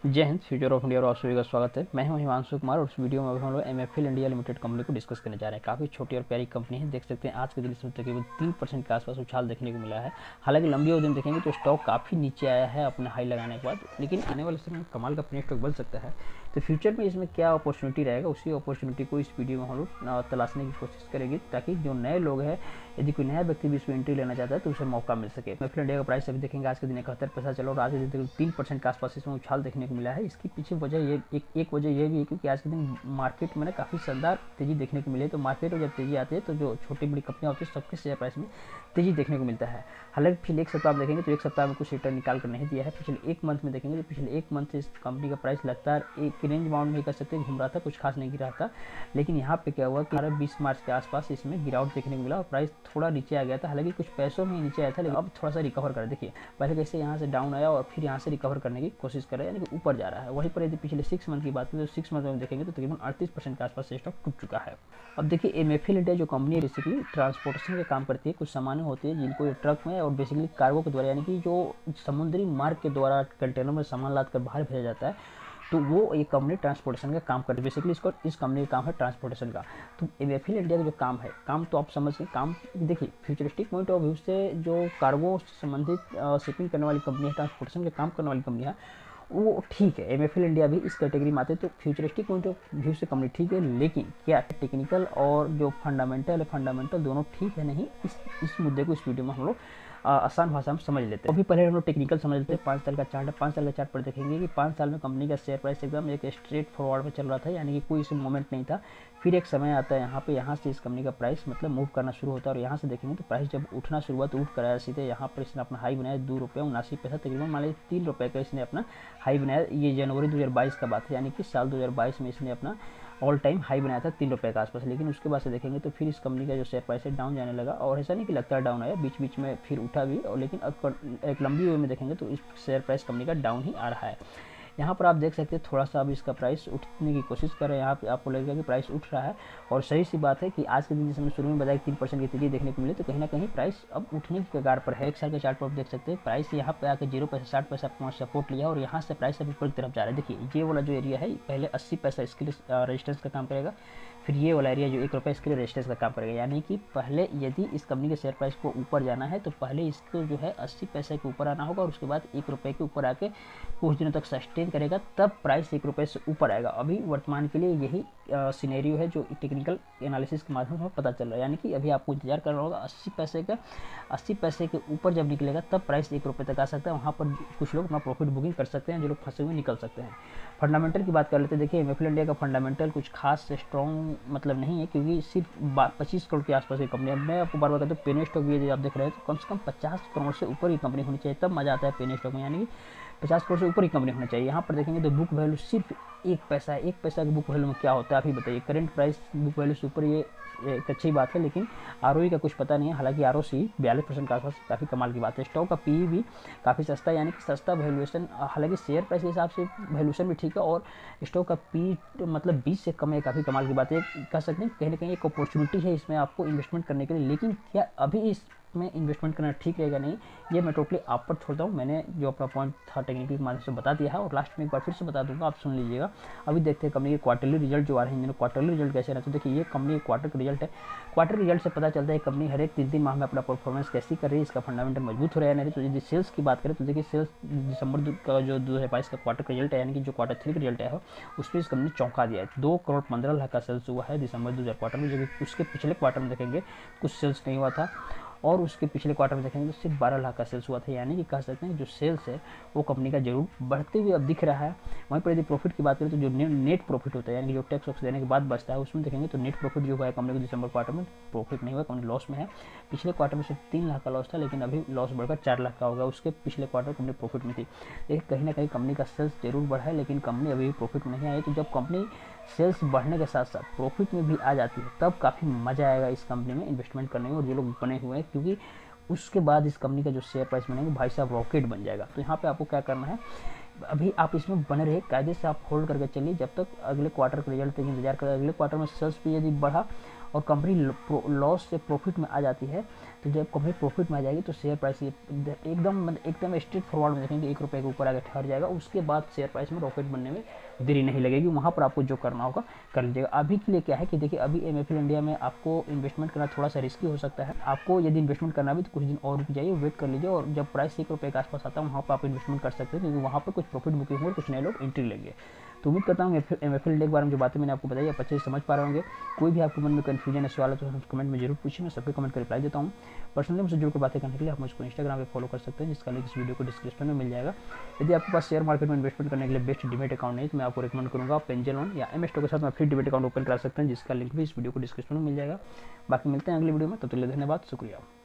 जय Hind. Future of India और आप सभी का स्वागत है। मैं हूं हिमांशु कुमार और इस वीडियो में हम लोग एमएफएल इंडिया लिमिटेड कंपनी को डिस्कस करने जा रहे हैं। काफ़ी छोटी और प्यारी कंपनी है। देख सकते हैं आज के दिन इसमें तकरीबन 3% के आसपास उछाल देखने को मिला है। हालांकि लंबी अवधि में देखेंगे तो स्टॉक काफ़ी नीचे आया है अपने हाई लगाने के बाद, लेकिन आने वाले समय में कमाल का अपने स्टॉक बन सकता है। तो फ्यूचर में इसमें क्या अपॉर्चुनिटी रहेगा, उसी अपॉर्चुनिटी को इस वीडियो में हम लोग तलाशने की कोशिश करेंगे, ताकि जो नए लोग हैं, यदि कोई नया व्यक्ति भी इसमें एंट्री लेना चाहता है तो उसे मौका मिल सके। एमएफएल इंडिया का प्राइस अभी देखेंगे आज के दिन 71 पैसा चला और आज के दिन 3% के आसपास इसमें उछाल देखने को मिला है। इसकी पीछे वजह ये एक वजह यह भी है क्योंकि आज के दिन मार्केट में काफ़ी शानदार तेजी देखने को मिली है। तो मार्केट में जब तेजी आती है तो जो छोटी बड़ी कंपनियां होती है सबके शेयर प्राइस में तेजी देखने को मिलता है। हालांकि पिछले एक सप्ताह में देखेंगे तो एक सप्ताह में कुछ रिटर्न निकाल कर नहीं दिया है। पिछले एक मंथ में देखेंगे तो पिछले एक मंथ से इस कंपनी का प्राइस लगातार एक रेंज बाउंड में कर सकते घूम रहा था, कुछ खास नहीं गिरा था। लेकिन यहाँ पे क्या हुआ कि 20 मार्च के आसपास इसमें गिरावट देखने को मिला और प्राइस थोड़ा नीचे आ गया था। हालांकि कुछ पैसों में नीचे आया था, लेकिन अब थोड़ा सा रिकवर कर देखिए पहले कैसे यहाँ से डाउन आया और फिर यहाँ से रिकवर करने की कोशिश कर रहा है, यानी कि ऊपर जा रहा है। वहीं पर यदि पिछले 6 मंथ की बात करें तो 6 मंथ में देखेंगे तो तकरीबन 38% के आसपास से स्टॉक टूट चुका है। अब देखिए एमएफएल इंडिया जो कंपनी है बेसिकली ट्रांसपोर्टेशन का काम करती है। कुछ सामान्य होती है जिनको ये ट्रक में और बेसिकली कार्गो के द्वारा, यानी कि जो समुद्री मार्ग के द्वारा कंटेनर में सामान लाद कर बाहर भेजा जाता है, तो वो एक कंपनी ट्रांसपोर्टेशन का काम करती है। बेसिकली इस कंपनी का काम है ट्रांसपोर्टेशन का। तो एमएफएल इंडिया का जो काम है, काम तो आप समझिए, काम देखिए फ्यूचरिस्टिक पॉइंट ऑफ व्यू से जो कार्गो से संबंधित शिपिंग करने वाली कंपनी है, ट्रांसपोर्टेशन के काम करने वाली कंपनी है, वो ठीक है। एमएफएल इंडिया भी इस कैटेगरी में आते हैं। तो फ्यूचरिस्टिक पॉइंट ऑफ व्यू से कंपनी ठीक है, लेकिन क्या टेक्निकल और जो फंडामेंटल है, फंडामेंटल दोनों ठीक है नहीं। इस मुद्दे को इस वीडियो में हम लोग आसान भाषा में समझ लेते हैं। अभी पहले हम लोग टेक्निकल समझ लेते हैं। 5 साल का चार्ट है। 5 साल का चार्ट पर देखेंगे कि 5 साल में कंपनी का शेयर प्राइस एकदम एक स्ट्रेट फॉरवर्ड में चल रहा था, यानी कि कोई इसमें मोमेंट नहीं था। फिर एक समय आता है यहाँ से इस कंपनी का प्राइस मतलब मूव करना शुरू होता है और यहाँ से देखेंगे तो प्राइस जब उठना शुरू हुआ तो उठ कर आया सीधे यहाँ पर। इसने अपना हाई बनाया ₹2.79 तकरीबन, मान लीजिए ₹3 का इसने अपना हाई बनाया। ये जनवरी 2022 का बात है, यानी कि साल 2022 में इसने अपना ऑल टाइम हाई बनाया था ₹3 के आसपास। लेकिन उसके बाद से देखेंगे तो फिर इस कंपनी का जो शेयर प्राइस है डाउन जाने लगा, और ऐसा नहीं कि लगातार डाउन आया, बीच बीच में फिर उठा भी। और लेकिन अब एक लंबी वे में देखेंगे तो इस शेयर प्राइस कंपनी का डाउन ही आ रहा है। यहाँ पर आप देख सकते हैं थोड़ा सा अब इसका प्राइस उठने की कोशिश कर रहे हैं। यहाँ पे आपको लगेगा कि प्राइस उठ रहा है, और सही सी बात है कि आज के दिन जिसमें शुरू में बताया 3% की तेजी देखने को मिली, तो कहीं ना कहीं प्राइस अब उठने की कगार पर है। एक साल के चार्ट पर आप देख सकते हैं प्राइस यहाँ पे आकर 0 पैसा 60 पैसा अपना सपोर्ट लिया और यहाँ से प्राइस अभी ऊपर की तरफ जा रहा है। देखिए ये वाला जो एरिया है पहले 80 पैसा इसके लिए रेजिस्टेंस का काम करेगा, फिर ये वाला एरिया जो ₹1 इसके लिए रेजिस्टेंस का काम करेगा। यानी कि पहले यदि इस कंपनी के शेयर प्राइस को ऊपर जाना है तो पहले इसको जो है 80 पैसे के ऊपर आना होगा, और उसके बाद ₹1 के ऊपर आके कुछ दिनों तक सस्टेन करेगा, तब प्राइस ₹1 से ऊपर आएगा। अभी वर्तमान के लिए यही सिनेरियो है जो टेक्निकल एनालिसिस के माध्यम से पता चल रहा है। यानी कि अभी आपको इंतजार करना होगा 80 पैसे का। 80 पैसे के ऊपर जब निकलेगा तब प्राइस ₹1 तक आ सकता है। वहाँ पर कुछ लोग अपना प्रॉफिट बुकिंग कर सकते हैं, जो लोग फंसे हुए निकल सकते हैं। फंडामेंटल की बात कर लेते हैं। देखिए एमएफएल इंडिया का फंडामेंटल कुछ खास स्ट्रॉन्ग मतलब नहीं है, क्योंकि सिर्फ 25 करोड़ के आसपास की कंपनी है। मैं आपको बार बार कहता हूँ पेनी स्टॉक भी यदि आप देख रहे हैं तो कम से कम 50 करोड़ से ऊपर की कंपनी होनी चाहिए, तब मजा आता है पेनी स्टॉक में। यानी कि 50 करोड़ से ऊपर की कंपनी होना चाहिए। यहाँ पर देखेंगे तो बुक वैल्यू सिर्फ ₹1 है। ₹1 की बुक वैल्यू में क्या होता है आप ही बताइए। करंट प्राइस बुक वैल्यू से ऊपर ये एक अच्छी बात है, लेकिन आरओई का कुछ पता नहीं है। हालांकि आरओसी 42% के आसपास काफ़ी कमाल की बात है। स्टॉक का पी भी काफ़ी सस्ता है, यानी कि सस्ता वैल्यूएशन। हालांकि शेयर प्राइस के हिसाब से वैल्यूएशन भी ठीक है, और स्टॉक का पी मतलब 20 से कम है, काफ़ी कमाल की बात है। कह सकते हैं कहीं ना कहीं एक अपॉर्चुनिटी है इसमें आपको इन्वेस्टमेंट करने के लिए। लेकिन क्या अभी इसमें इन्वेस्टमेंट करना ठीक रहेगा नहीं, ये मैं टोटली आप पर छोड़ता हूँ। मैंने जो अपना पॉइंट था टेक्निकल के माध्यम से बता दिया है, और लास्ट में एक बार फिर से बता दूंगा, आप सुन लीजिएगा। अभी देखते हैं कंपनी के क्वार्टरली रिजल्ट जो आ रहे हैं। क्वार्टरली रिजल्ट कैसे रहते हैं, देखिए ये कंपनी क्वार्टर का रिजल्ट है। क्वार्टर रिजल्ट से पता चलता है कंपनी हर एक 3-3 माह में अपना परफॉर्मेंस कैसी कर रही है, इसका फंडामेंटल मजबूत हो रहा है नहीं। तो यदि सेल्स की बात करें तो देखिए सेल्स दिसंबर का जो 2022 का क्वार्टर का रिजल्ट है, यानी कि जो क्वार्टर 3 का रिजल्ट है, उसमें इस कंपनी ने चौंका दिया है। 2,15,00,000 का सेल्स हुआ है दिसंबर 2000 क्वार्टर में, जो कि उसके पिछले क्वार्टर में देखेंगे कुछ सेल्स नहीं हुआ था, और उसके पिछले क्वार्टर में देखेंगे तो सिर्फ 12,00,000 का सेल्स हुआ था। यानी कि कह सकते हैं जो सेल्स है वो कंपनी का जरूर बढ़ते हुए अब दिख रहा है। वहीं पर यदि प्रॉफिट की बात करें तो जो नेट प्रॉफिट होता है, यानी कि जो टैक्स वैक्स देने के बाद बचता है, उसमें देखेंगे तो नेट प्रॉफिट जो हुआ है कंपनी को दिसंबर क्वार्टर में प्रॉफिट नहीं हुआ, कंपनी लॉस में है। पिछले क्वार्टर में सिर्फ 3,00,000 का लॉस था, लेकिन अभी लॉस बढ़कर 4,00,000 का होगा। उसके पिछले क्वार्टर कंपनी प्रॉफिट में थी। देखिए कहीं ना कहीं कंपनी का सेल्स जरूर बढ़ा है, लेकिन कंपनी अभी भी प्रॉफिट में नहीं आई। तो जब कंपनी सेल्स बढ़ने के साथ साथ प्रॉफिट में भी आ जाती है, तब काफ़ी मज़ा आएगा इस कंपनी में इन्वेस्टमेंट करने में। और जो लोग बने हुए हैं, क्योंकि उसके बाद इस कंपनी का जो शेयर प्राइस बनेगा भाई साहब रॉकेट बन जाएगा। तो यहाँ पे आपको क्या करना है, अभी आप इसमें बने रहे, कायदे से आप होल्ड करके चलिए जब तक अगले क्वार्टर के रिजल्ट तक इंतजार करें। अगले क्वार्टर में सेल्स भी यदि बढ़ा और कंपनी लॉस से प्रॉफिट में आ जाती है, तो जब कंपनी प्रॉफिट में आ जाएगी तो शेयर प्राइस एकदम स्ट्रेट फॉरवर्ड में देखेंगे 1 रुपये के ऊपर आगे ठहर जाएगा, उसके बाद शेयर प्राइस में प्रॉफिट बनने में देरी नहीं लगेगी, वहाँ पर आपको जो करना होगा कर लीजिएगा। अभी के लिए क्या है कि देखिए अभी MFL इंडिया में आपको इन्वेस्टमेंट करना थोड़ा सा रिस्की हो सकता है। आपको यदि इन्वेस्टमेंट करना भी तो कुछ दिन और रुक जाइए, वेट कर लीजिए, और जब प्राइस 1 रुपये के आसपास आता है वहाँ पर आप इन्वेस्टमेंट कर सकते हैं, क्योंकि वहाँ पर कुछ प्रॉफिट बुकिंग हो और कुछ नए लोग एंट्री लेंगे। तो उम्मीद करता हूँ MFL इंडिया के बारे में जो बातें मैंने आपको बताई आप अच्छे से समझ पा रहे होंगे। कोई भी आपके मन में कन्फ्यूजन है, सवाल है तो कमेंट में जरूर पूछिए, मैं सबके कमेंट कर रिप्लाई देता हूँ। पर्सनली मुझसे जुड़कर बातें करने के लिए आप मुझको इंस्टाग्राम पे फॉलो कर सकते हैं, जिसका लिंक इस वीडियो को डिस्क्रिप्शन में मिल जाएगा। यदि आपके पास शेयर मार्केट में इन्वेस्टमेंट करने के लिए बेस्ट डीमैट अकाउंट नहीं तो मैं आपको रिकमेंड करूँगा आप एंजल वन या एम स्टॉक के साथ में फ्री डीमैट अकाउंट ओपन करा सकते हैं, जिसका लिंक भी इस वीडियो को डिस्क्रिप्शन में मिल जाएगा। बाकी मिलते हैं अगली वीडियो में, तब तक के लिए धन्यवाद, शुक्रिया।